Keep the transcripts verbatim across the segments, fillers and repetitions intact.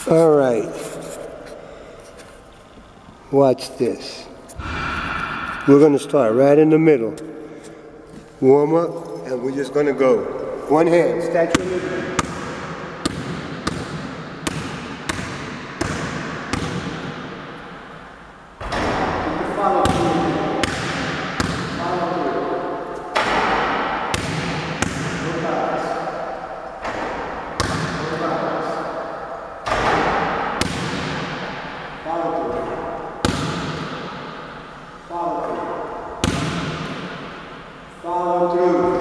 All right. Watch this. We're going to start right in the middle. Warm up, and we're just going to go. One hand, Statue of Liberty. Follow through. Follow through. No bounce. No bounce. Follow through. Follow through. Follow through.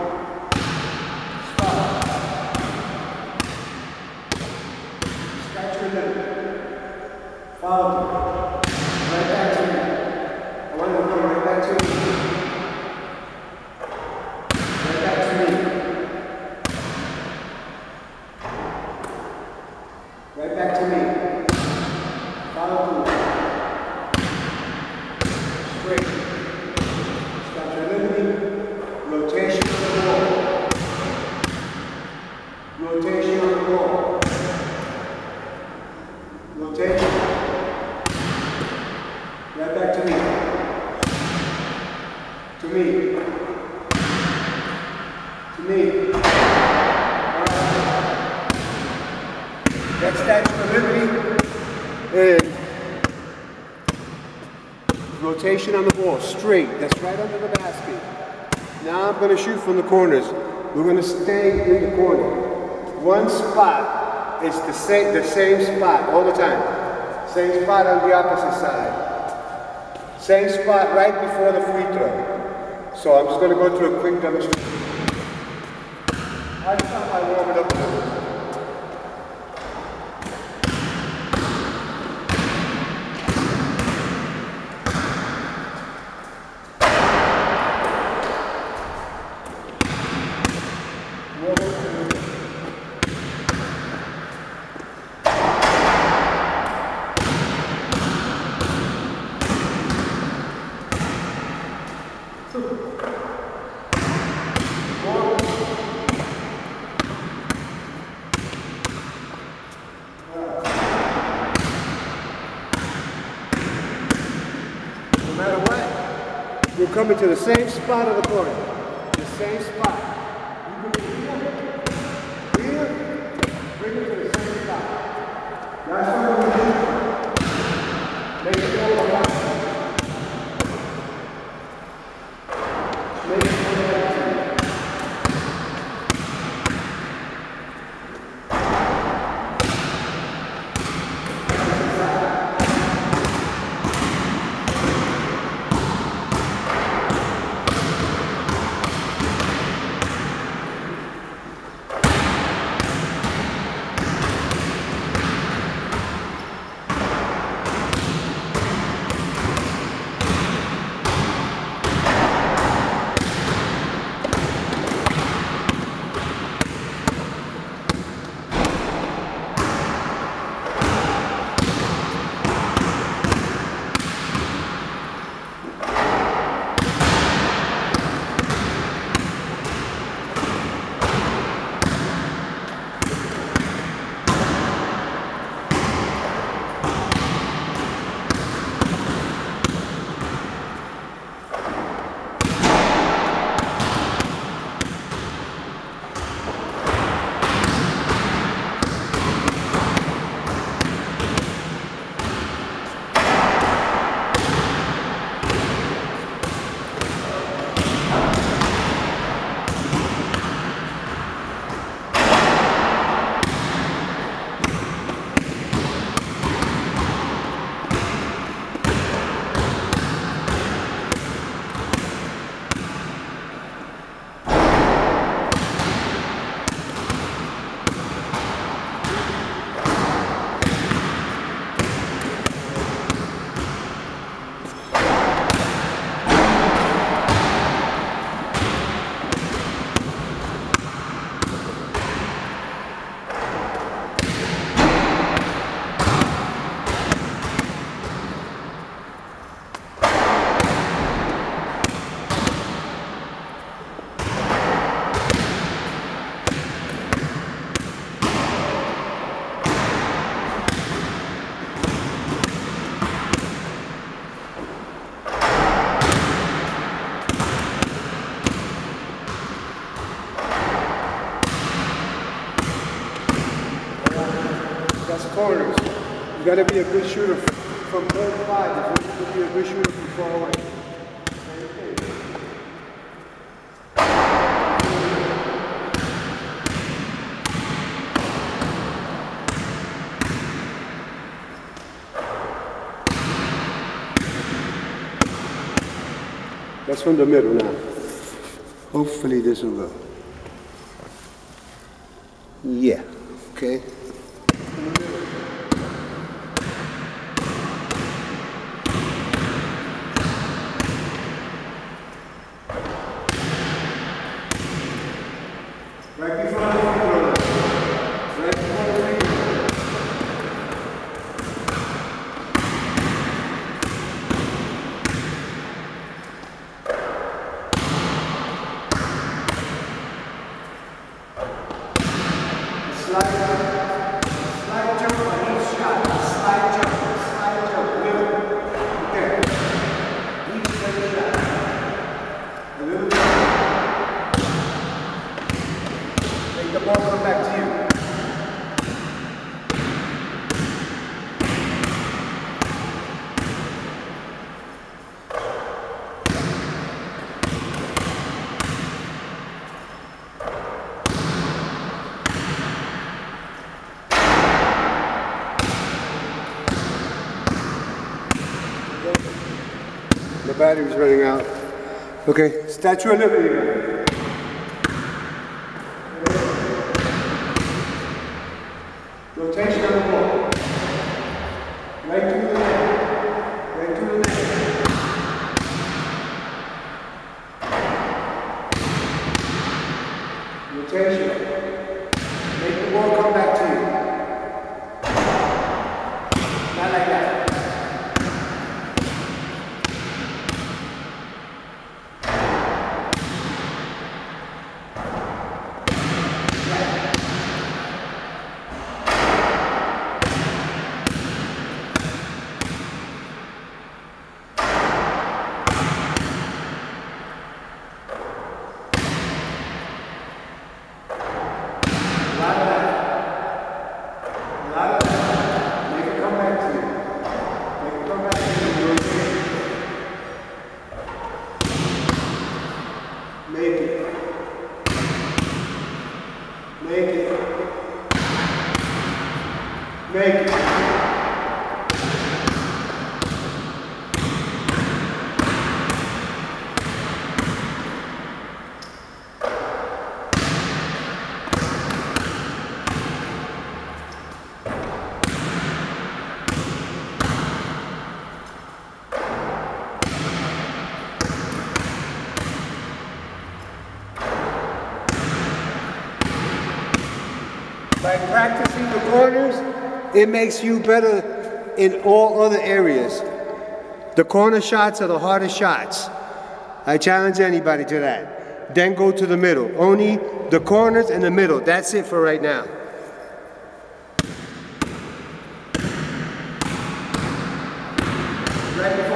Stop. Statue of Liberty. Follow through. Right back to me. I want you to come right back to me. Right back to me. Right back to me. Follow through. Straight. Statue of Liberty. Rotation on the wall. Rotation on the wall. Rotation. Right back to me. To me. To me. That Statue of Liberty and rotation on the ball, straight. That's right under the basket. Now I'm going to shoot from the corners. We're going to stay in the corner. One spot is the same, the same spot all the time. Same spot on the opposite side. Same spot right before the free throw. So I'm just going to go through a quick demonstration. I just thought I warm it up a little. No matter what, you're coming to the same spot of the corner. The same spot. You can be here, here, bring it to the same spot. That's what we're going to do. Make it go around. Make it go around. That's corners. You gotta be a good shooter from thirty-five. You have to be a good shooter from far away. Same thing. That's from the middle now. Hopefully this will go. Yeah, okay. Right before the free throw. Right before the free throw. Slide jump, slide jump on each shot. Slide jump, slide jump, little. Okay. Each every shot. A little jump. Make the ball come back to you. The battery's running out. Okay, Statue of Liberty. Rotation on the ball. Right to the net. Right to the net. Rotation. Make the ball come back to you. Not like that. Make it. Make it. Make it. By practicing the corners, it makes you better in all other areas. The corner shots are the hardest shots. I challenge anybody to that. Then go to the middle. Only the corners and the middle. That's it for right now. Right.